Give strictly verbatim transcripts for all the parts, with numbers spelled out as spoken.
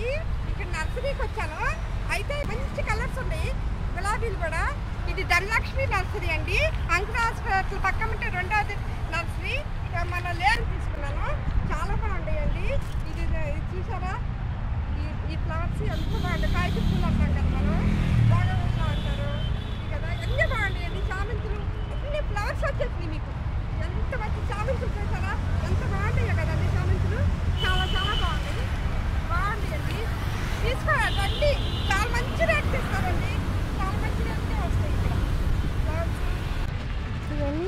అండి. ఇక్కడ నర్సరీకి వచ్చాను. అయితే మంచి కలర్స్ ఉన్నాయి, గులాబీలు కూడా. ఇది ధనలక్ష్మి నర్సరీ అండి. అంకుర హాస్పిటల్ పక్కన ఉంటే రెండోది నర్సరీ. మన లేరు తీసుకున్నాను, చాలా బాగుంటాయండి. ఇది చూసారా, ఈ ఫ్లవర్స్ ఎంత బాగుంటాయి. కాయకు పూలు అంటాం కదా మనం, బాగా అంటారు కదా. అన్నీ బాగుంటాయండి. చామంతులు అన్ని ఫ్లవర్స్ వచ్చేసినాయి మీకు. ఎంత మంచి చామంతులు చూసారా, ఎంత బాగుంటాయో కదండి చామంతులు. చాలా చాలా బాగుంటాయి, బాగుంటాయండి. తీసుకోరండి, చాలా మంచి రేట్ తీసుకోరండి. చాలా మంచి రేట్కే వస్తాయి ఇక్కడ ఫ్లవర్స్. ఇవన్నీ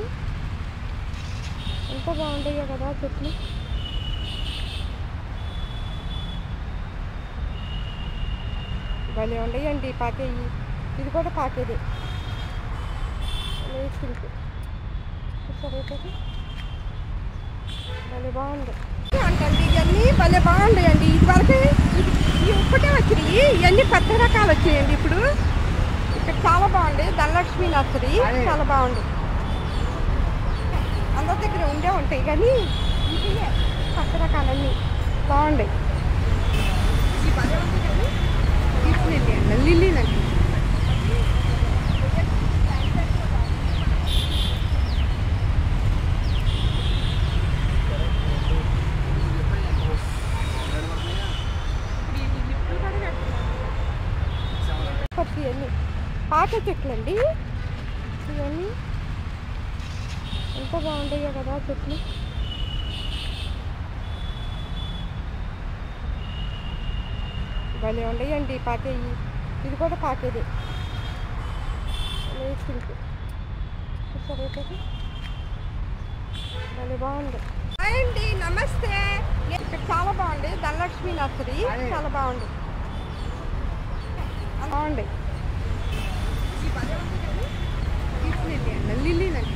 ఎంత బాగుంటాయో కదా చెట్లు. భలే ఉండయండి పాకేయి. ఇది కూడా పాకేదే, సిల్క్ చూసారైతే భలే బాగుంది అంటండి. ఇవన్నీ భలే బాగుంటాయండి. ఇది వరకు ఇవి ఒక్కటే వచ్చినాయి, ఇవన్నీ కొత్త రకాలు వచ్చాయండి ఇప్పుడు. ఇక్కడ చాలా బాగుంది. ధనలక్ష్మి నర్సరీ చాలా బాగుంది. అందరి దగ్గర ఉండే ఉంటాయి కానీ ఇవి కొత్త రకాలన్నీ బాగుంటాయి. లిల్లీనండి. ఇవన్నీ పాక చెట్లు అండి. ఇవన్నీ ఎంత బాగుంటాయో కదా చెట్లు. భలే ఉండయండి పాకేయి. ఇది కూడా పాకేదే, సిల్క్ చూసారైతే భలే బాగుంది. అండి నమస్తే, ఇక్కడ చాలా బాగుంది. ధనలక్ష్మి నర్సరీ చాలా బాగుంది, బాగుంది. లిల్లీనండి.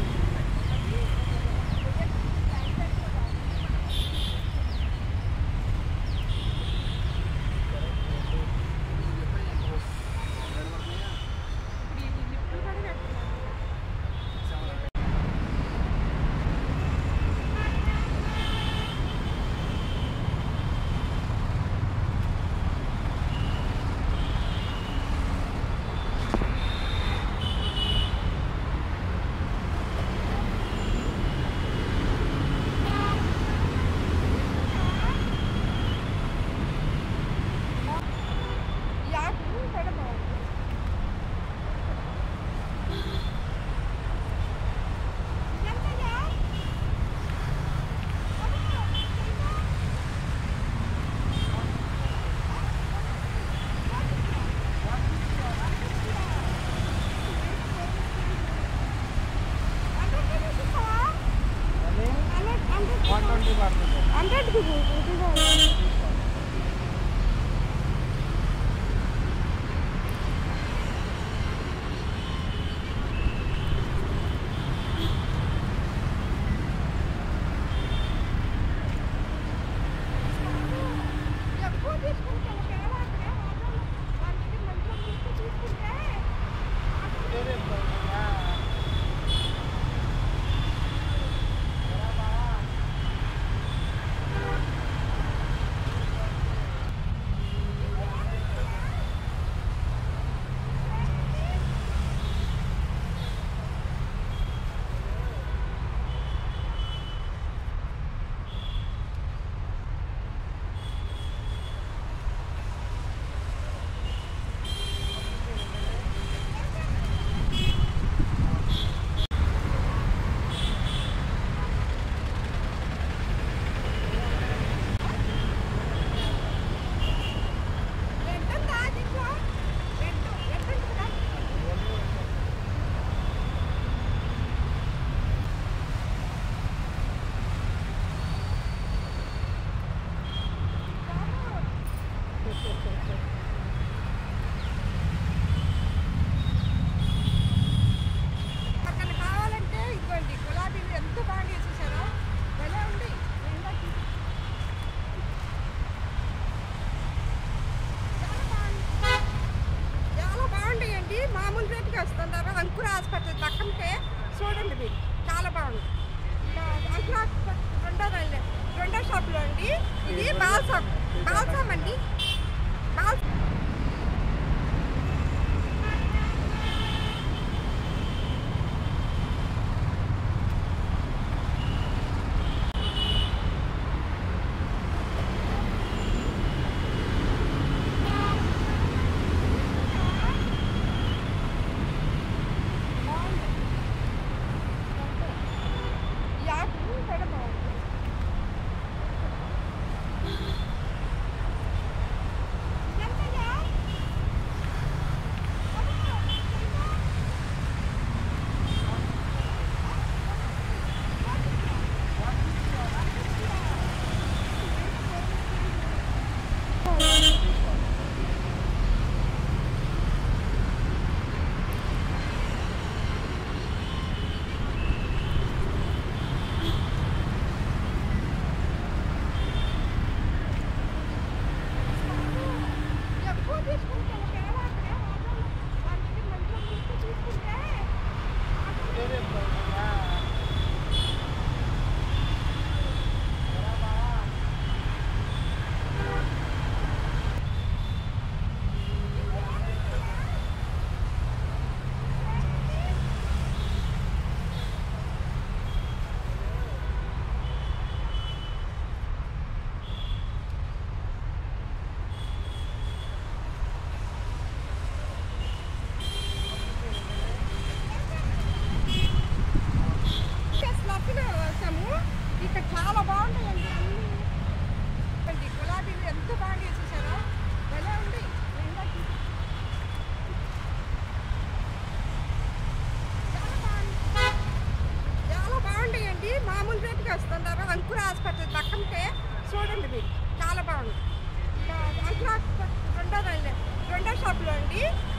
అంకుర హాస్పిటల్ పక్కనే చూడండి మీరు, చాలా బాగుంది. అంకుర హాస్పిటల్ రెండో రెండో షాప్లో అండి. ఇది బాల్సామ్ బాల్సామ్ అండి.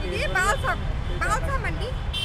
ఇది బాల్సామ్ బాల్సామ్ అండి.